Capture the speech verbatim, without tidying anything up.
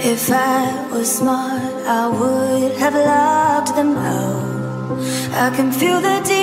If I was smart, I would have loved them all. I can feel the deep